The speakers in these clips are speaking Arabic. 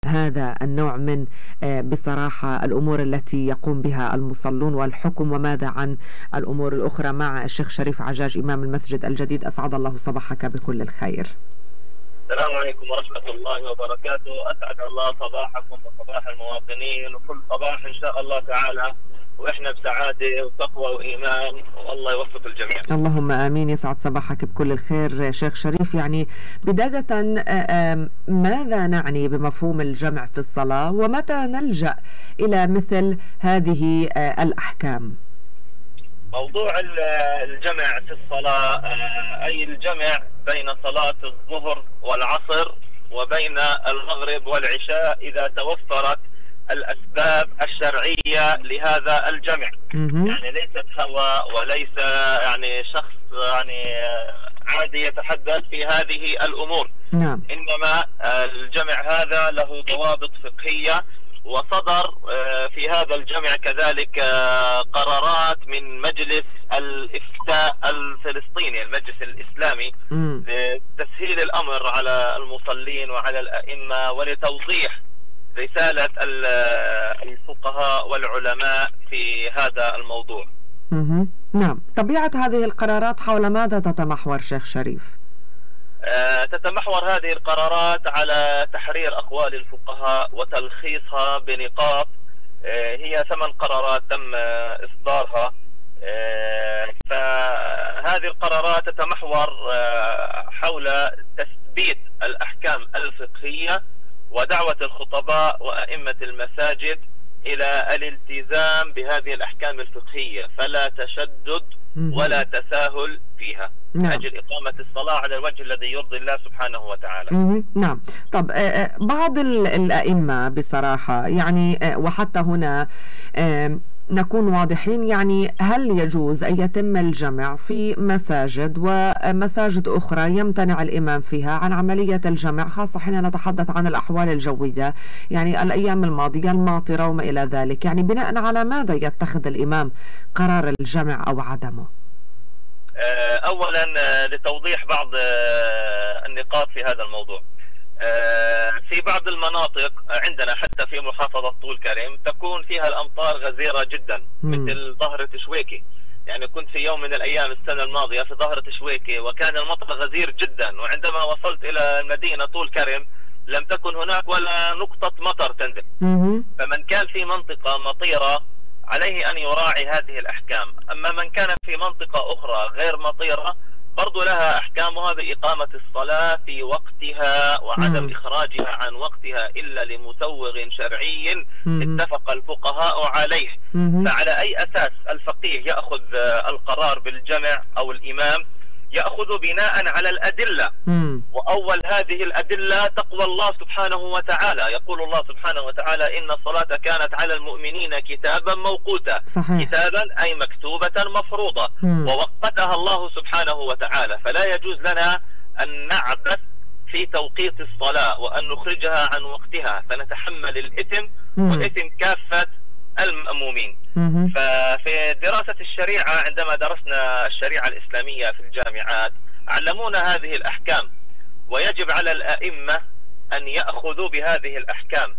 هذا النوع من بصراحة الأمور التي يقوم بها المصلون والحكم، وماذا عن الأمور الأخرى؟ مع الشيخ شريف عجاج إمام المسجد الجديد، أسعد الله صباحك بكل الخير. السلام عليكم ورحمة الله وبركاته. أسعد الله صباحكم وصباح المواطنين، وكل صباح إن شاء الله تعالى وإحنا بسعادة وتقوى وإيمان، والله يوفق الجميع. اللهم آمين. يسعد صباحك بكل الخير شيخ شريف. يعني بداية ماذا نعني بمفهوم الجمع في الصلاة، ومتى نلجأ إلى مثل هذه الأحكام؟ موضوع الجمع في الصلاة أي الجمع بين صلاة الظهر والعصر وبين المغرب والعشاء إذا توفرت الأسباب الشرعية لهذا الجمع. يعني ليست هوى وليس يعني شخص يعني عادي يتحدث في هذه الأمور. نعم. إنما الجمع هذا له ضوابط فقهية، وصدر في هذا الجمع كذلك قرارات من مجلس الإفتاء الفلسطيني، المجلس الإسلامي، لتسهيل الأمر على المصلين وعلى الأئمة، ولتوضيح رسالة الفقهاء والعلماء في هذا الموضوع. نعم. طبيعة هذه القرارات حول ماذا تتمحور شيخ شريف؟ تتمحور هذه القرارات على تحرير أقوال الفقهاء وتلخيصها بنقاط. هي 8 قرارات تم إصدارها. فهذه القرارات تتمحور حول تثبيت الأحكام الفقهية ودعوة الخطباء وأئمة المساجد إلى الالتزام بهذه الأحكام الفقهية، فلا تشدد ولا تساهل فيها، نعم. أجل إقامة الصلاة على الوجه الذي يرضي الله سبحانه وتعالى. نعم. طب بعض الأئمة بصراحة يعني وحتى هنا نكون واضحين، يعني هل يجوز أن يتم الجمع في مساجد ومساجد أخرى يمتنع الإمام فيها عن عملية الجمع، خاصة حين نتحدث عن الأحوال الجوية، يعني الأيام الماضية الماطرة وما إلى ذلك؟ يعني بناء على ماذا يتخذ الإمام قرار الجمع أو عدمه؟ أولا لتوضيح بعض النقاط في هذا الموضوع. في بعض المناطق عندنا حتى في محافظة طول كرم تكون فيها الأمطار غزيرة جدا، مثل ظهرة شويكي. يعني كنت في يوم من الأيام السنة الماضية في ظهرة شويكي وكان المطر غزير جدا، وعندما وصلت إلى المدينة طول كرم لم تكن هناك ولا نقطة مطر تنزل. فمن كان في منطقة مطيرة عليه أن يراعي هذه الأحكام. أما من كان في منطقة أخرى غير مطيرة برضو لها أحكامها بإقامة الصلاة في وقتها وعدم إخراجها عن وقتها إلا لمسوغ شرعي اتفق الفقهاء عليه. فعلى أي أساس الفقيه يأخذ القرار بالجمع أو الإمام؟ يأخذ بناء على الأدلة. وأول هذه الأدلة تقوى الله سبحانه وتعالى. يقول الله سبحانه وتعالى: إن الصلاة كانت على المؤمنين كتابا موقوتا. صحيح. كتابا أي مكتوبة مفروضة، ووقتها الله سبحانه وتعالى. فلا يجوز لنا أن نعبث في توقيت الصلاة وأن نخرجها عن وقتها، فنتحمل الإثم وإثم كافة المأمومين. ففي دراسة الشريعة عندما درسنا الشريعة الإسلامية في الجامعات علمونا هذه الأحكام، ويجب على الأئمة أن يأخذوا بهذه الأحكام.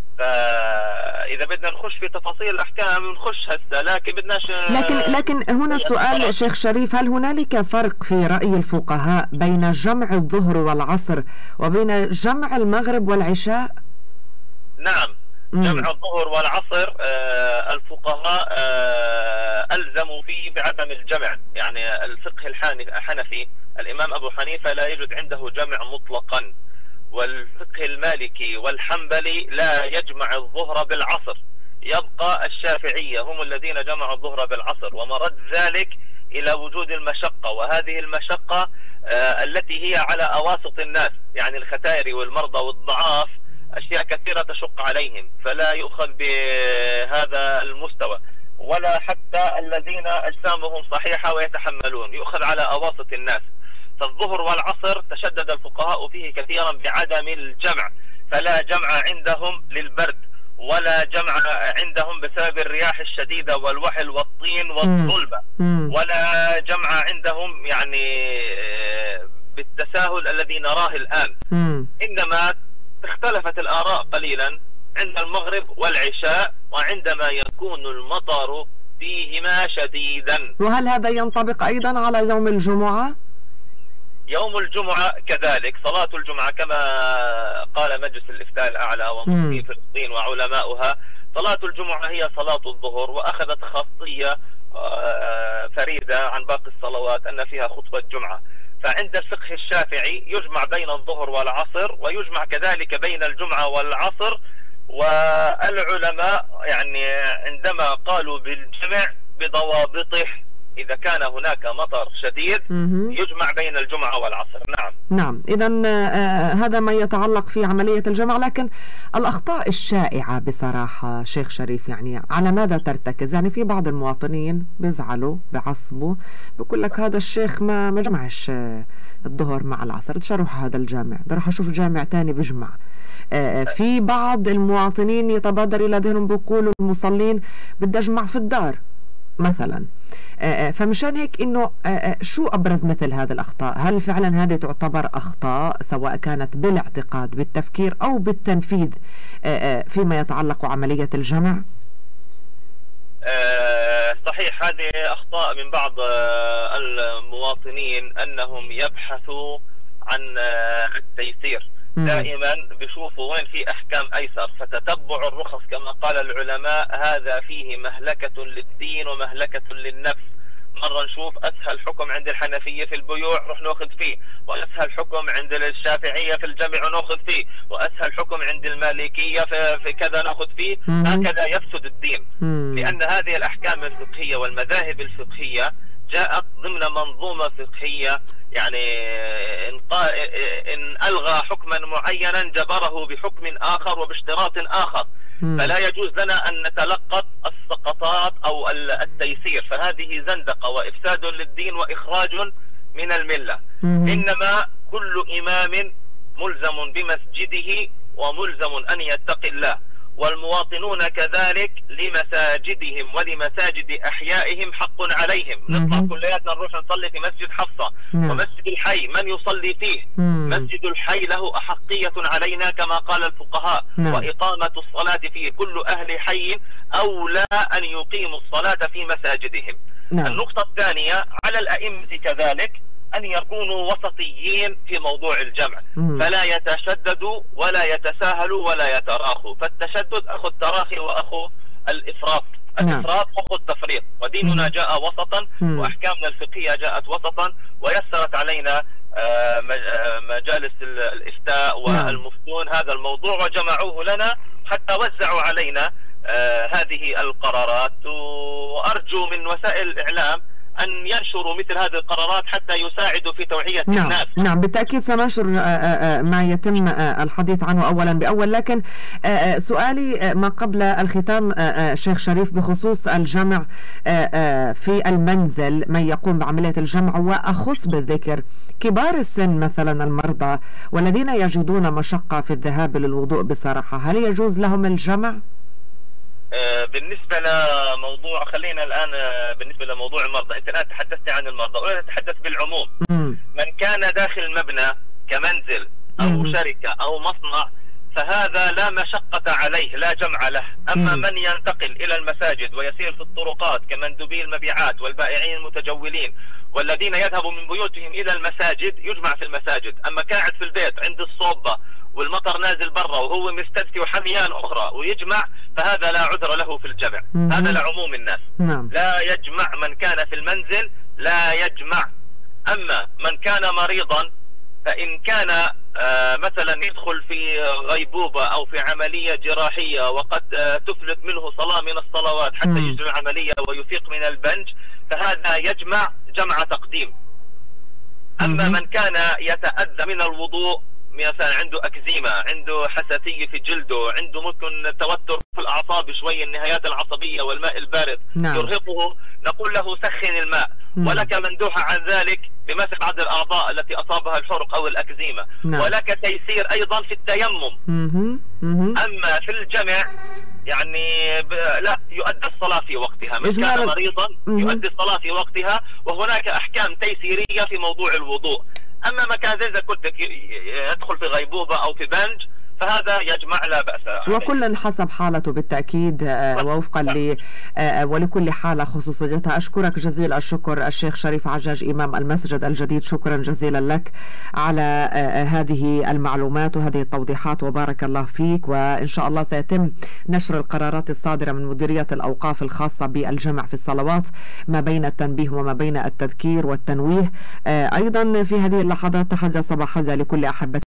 فإذا بدنا نخش في تفاصيل الأحكام نخش هسه، لكن بدناش. لكن هنا السؤال شيخ شريف: هل هنالك فرق في رأي الفقهاء بين جمع الظهر والعصر وبين جمع المغرب والعشاء؟ نعم. جمع الظهر والعصر الفقهاء ألزموا فيه بعدم الجمع. يعني الفقه الحنفي الإمام أبو حنيفة لا يوجد عنده جمع مطلقا، والفقه المالكي والحنبلي لا يجمع الظهر بالعصر. يبقى الشافعية هم الذين جمعوا الظهر بالعصر، ومرد ذلك إلى وجود المشقة، وهذه المشقة التي هي على أواسط الناس، يعني الختائر والمرضى والضعاف أشياء كثيرة تشق عليهم، فلا يؤخذ بهذا المستوى. ولا حتى الذين أجسامهم صحيحة ويتحملون، يؤخذ على أواسط الناس. فالظهر والعصر تشدد الفقهاء فيه كثيرا بعدم الجمع، فلا جمع عندهم للبرد، ولا جمع عندهم بسبب الرياح الشديدة والوحل والطين والظلمة، ولا جمع عندهم يعني بالتساهل الذي نراه الآن. إنما اختلفت الآراء قليلا عند المغرب والعشاء وعندما يكون المطر فيهما شديدا. وهل هذا ينطبق أيضا على يوم الجمعة؟ يوم الجمعة كذلك، صلاة الجمعة كما قال مجلس الإفتاء الأعلى ومفتي فلسطين وعلماؤها، صلاة الجمعة هي صلاة الظهر، وأخذت خاصية فريدة عن باقي الصلوات أن فيها خطبة جمعة. فعند الفقه الشافعي يجمع بين الظهر والعصر، ويجمع كذلك بين الجمعة والعصر. والعلماء يعني عندما قالوا بالجمع بضوابطه، إذا كان هناك مطر شديد يجمع بين الجمعة والعصر. نعم نعم، إذا هذا ما يتعلق في عملية الجمع. لكن الأخطاء الشائعة بصراحة شيخ شريف يعني على ماذا ترتكز؟ يعني في بعض المواطنين بيزعلوا بعصبوا بقول لك هذا الشيخ ما جمعش الظهر مع العصر، بديش اروح هذا الجامع، بدي اروح اشوف جامع تاني بجمع. في بعض المواطنين يتبادر الى ذهنهم بيقولوا المصلين بدي اجمع في الدار مثلا. فمشان هيك انه شو ابرز مثل هذه الاخطاء؟ هل فعلا هذه تعتبر اخطاء سواء كانت بالاعتقاد بالتفكير او بالتنفيذ فيما يتعلق عملية الجمع؟ صحيح، هذه أخطاء من بعض المواطنين أنهم يبحثوا عن التيسير. دائما بيشوفوا وين في أحكام أيسر، فتتبع الرخص كما قال العلماء هذا فيه مهلكة للدين ومهلكة للنفس. مرة نشوف أسهل حكم عند الحنفية في البيوع نروح ناخذ فيه، وأسهل حكم عند الشافعية في الجمع ناخذ فيه، وأسهل حكم عند المالكية في كذا ناخذ فيه. هكذا يفسد الدين، لأن هذه الأحكام الفقهية والمذاهب الفقهية جاءت ضمن منظومة فقهية، يعني إن ألغى حكما معينا جبره بحكم آخر وباشتراط آخر. فلا يجوز لنا أن نتلقط السقطات أو التيسير، فهذه زندقة وإفساد للدين وإخراج من الملة. إنما كل إمام ملزم بمسجده وملزم أن يتقي الله، والمواطنون كذلك لمساجدهم ولمساجد أحيائهم حق عليهم. نطلع كلياتنا نروح نصلي في مسجد حفصة ومسجد الحي، من يصلي فيه؟ مسجد الحي له أحقية علينا كما قال الفقهاء، وإقامة الصلاة فيه، كل أهل حي أولى أن يقيموا الصلاة في مساجدهم. النقطة الثانية على الأئمة كذلك أن يكونوا وسطيين في موضوع الجمع، فلا يتشددوا ولا يتساهلوا ولا يتراخوا. فالتشدد أخو التراخي وأخو الإفراط، الإفراط أخو التفريط. وديننا جاء وسطا وأحكامنا الفقهية جاءت وسطا، ويسرت علينا مجالس الإفتاء والمفتون هذا الموضوع وجمعوه لنا حتى وزعوا علينا هذه القرارات. وأرجو من وسائل الإعلام أن ينشروا مثل هذه القرارات حتى يساعدوا في توعية الناس. نعم بالتأكيد سننشر ما يتم الحديث عنه أولا بأول. لكن سؤالي ما قبل الختام شيخ شريف بخصوص الجمع في المنزل، من يقوم بعملية الجمع، وأخص بالذكر كبار السن مثلا المرضى والذين يجدون مشقة في الذهاب للوضوء بصراحة، هل يجوز لهم الجمع؟ بالنسبة لموضوع، خلينا الآن بالنسبة لموضوع المرضى، أنت الآن تحدثت عن المرضى وأنا أتحدث بالعموم. من كان داخل مبنى كمنزل أو شركة أو مصنع فهذا لا مشقة عليه، لا جمع له. أما من ينتقل إلى المساجد ويسير في الطرقات كمندوبي المبيعات والبائعين المتجولين والذين يذهبوا من بيوتهم إلى المساجد يجمع في المساجد. أما قاعد في البيت عند الصوبة والمطر نازل برا وهو مستدفي وحميان أخرى ويجمع، فهذا لا عذر له في الجمع. هذا لعموم الناس. لا يجمع من كان في المنزل، لا يجمع. أما من كان مريضا فإن كان مثلا يدخل في غيبوبة أو في عملية جراحية وقد تفلت منه صلاة من الصلوات حتى يجري العملية ويفيق من البنج، فهذا يجمع جمع تقديم. أما من كان يتأذى من الوضوء، مثلا عنده أكزيما، عنده حساسية في جلده، عنده ممكن توتر في الأعصاب شوي، النهايات العصبية والماء البارد يرهقه، نقول له سخن الماء. ولك مندوحة عن ذلك بمسح بعض الأعضاء التي أصابها الحرق أو الأكزيما. ولك تيسير أيضا في التيمم. أما في الجمع يعني لا يؤدي الصلاة في وقتها، من كان مريضا يؤدي الصلاة في وقتها، وهناك أحكام تيسيرية في موضوع الوضوء. أما ما كان زي قلت لك يدخل في غيبوبة أو في بنج فهذا يجمع لا بأس عليه. وكل حسب حالته بالتأكيد، ووفقا ولكل حالة خصوصيتها. أشكرك جزيل الشكر الشيخ شريف عجاج إمام المسجد الجديد، شكرا جزيلا لك على هذه المعلومات وهذه التوضيحات، وبارك الله فيك. وإن شاء الله سيتم نشر القرارات الصادرة من مديرية الأوقاف الخاصة بالجمع في الصلوات ما بين التنبيه وما بين التذكير والتنويه. أيضا في هذه اللحظات تحية صباح هذا لكل أحبتي